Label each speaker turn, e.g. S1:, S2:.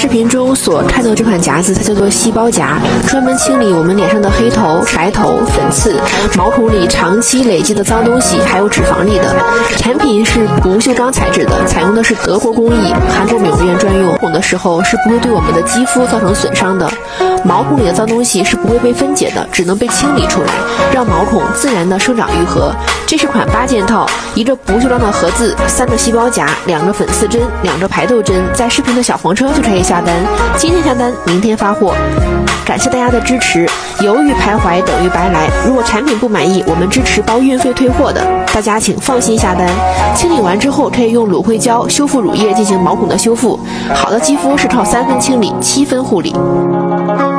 S1: 视频中所看到这款夹子，它叫做细胞夹，专门清理我们脸上的黑头、白头、粉刺、毛孔里长期累积的脏东西，还有脂肪粒的。产品是不锈钢材质的，采用的是德国工艺，韩国美容院专用。的时候是不会对我们的肌肤造成损伤的，毛孔里的脏东西是不会被分解的，只能被清理出来，让毛孔自然的生长愈合。这是款8件套，一个不锈钢的盒子，3个细胞夹，2个粉刺针，2个排痘针，在视频的小黄车就可以下单，今天下单，明天发货。感谢大家的支持，犹豫徘徊等于白来。如果产品不满意，我们支持包运费退货的，大家请放心下单。清理完之后可以用芦荟胶修复乳液进行毛孔的修复。好的肌肤是靠3分清理，7分护理。